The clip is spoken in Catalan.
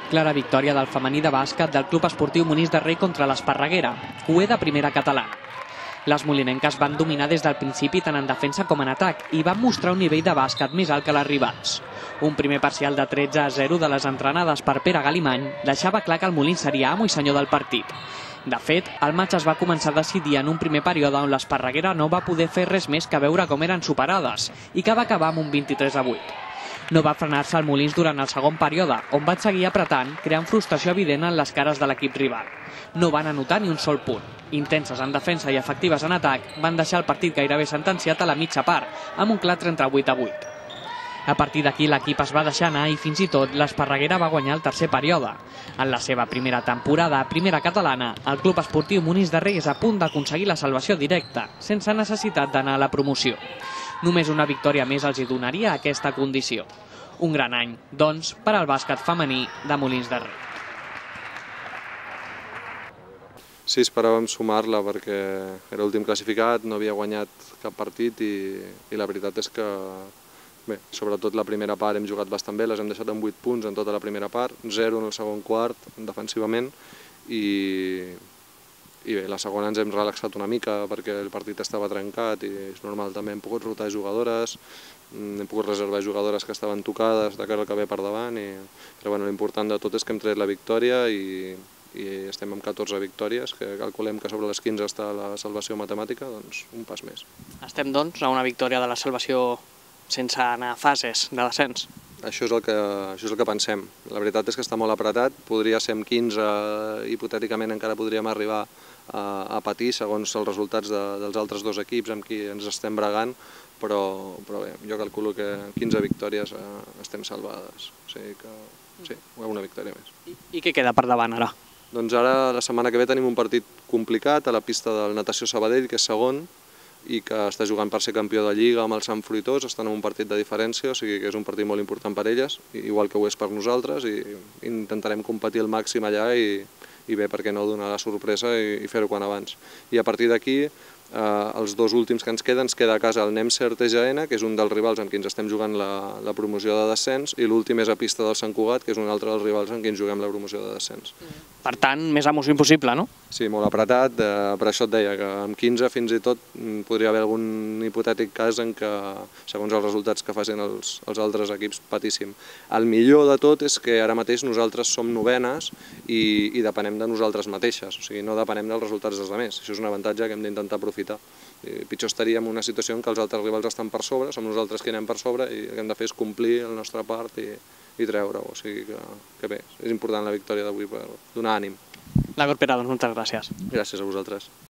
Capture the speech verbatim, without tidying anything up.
Clara victòria del femení de bàsquet del Club Esportiu Molins de Rei contra l'Esparreguera, cué de primera catalana. Les molinenques van dominar des del principi tant en defensa com en atac i van mostrar un nivell de bàsquet més alt que les rivals. Un primer parcial de tretze a zero de les entrenades per Pere Galimany deixava clar que el Molins seria amo i senyor del partit. De fet, el matx es va començar a decidir en un primer període on l'Esparreguera no va poder fer res més que veure com eren superades i que va acabar amb un vint-i-tres a vuit. No va frenar-se el Molins durant el segon període, on van seguir apretant, creant frustració evident en les cares de l'equip rival. No van anotar ni un sol punt. Intenses en defensa i efectives en atac, van deixar el partit gairebé sentenciat a la mitja part, amb un clar trenta-vuit a vuit. A partir d'aquí l'equip es va deixar anar i fins i tot l'Esparreguera va guanyar el tercer període. En la seva primera temporada a primera catalana, el Club Esportiu Molins de Rei és a punt d'aconseguir la salvació directa, sense necessitat d'anar a la promoció. Només una victòria més els hi donaria aquesta condició. Un gran any, doncs, per al bàsquet femení de Molins de Rei. Sí, esperàvem sumar-la perquè era l'últim classificat, no havia guanyat cap partit i, i la veritat és que, bé, sobretot la primera part hem jugat bastant bé, les hem deixat amb vuit punts en tota la primera part, zero en el segon quart defensivament i, i bé, la segona ens hem relaxat una mica perquè el partit estava trencat i és normal, també hem pogut rotar jugadores, hem pogut reservar jugadores que estaven tocades de cara al que ve per davant, i, però bueno, l'important de tot és que hem tret la victòria i, i estem amb catorze victòries, que calculem que sobre les quinze està la salvació matemàtica, doncs un pas més. Estem doncs a una victòria de la salvació sense anar a fases de descens. Això és el que, això és el que pensem. La veritat és que està molt apretat, podria ser amb quinze, hipotèticament encara podríem arribar a, a patir segons els resultats de, dels altres dos equips amb qui ens estem bregant, però, però bé, jo calculo que quinze victòries eh, estem salvades, o sigui que sí, una victòria més. I, I què queda per davant ara? Doncs ara, la setmana que ve, tenim un partit complicat a la pista del Natació Sabadell, que és segon, i que està jugant per ser campió de Lliga amb el Sant Fruitós, estan en un partit de diferència, o sigui que és un partit molt important per elles, igual que ho és per nosaltres, i intentarem competir al màxim allà i, i bé, per què no, donar la sorpresa i, i fer-ho quan abans. I a partir d'aquí, eh, els dos últims que ens queden, ens queda a casa el Nemser T G N, que és un dels rivals amb qui ens estem jugant la, la promoció de descens, i l'últim és a pista del Sant Cugat, que és un altre dels rivals amb qui ens juguem la promoció de descens. Per tant, més emoció impossible, no? Sí, molt apretat, eh, per això et deia que amb quinze fins i tot podria haver algun hipotètic cas en què, segons els resultats que facin els, els altres equips, patíssim. El millor de tot és que ara mateix nosaltres som novenes i, i depenem de nosaltres mateixes, o sigui, no depenem dels resultats dels altres. Això és un avantatge que hem d'intentar aprofitar. I pitjor estaríem en una situació en què els altres rivals estan per sobre, som nosaltres qui anem per sobre i el que hem de fer és complir la nostra part i, i treure-ho, o sigui que, que bé, és important la victòria d'avui per donar ànim. D'acord, Pere, doncs moltes gràcies. Gràcies a vosaltres.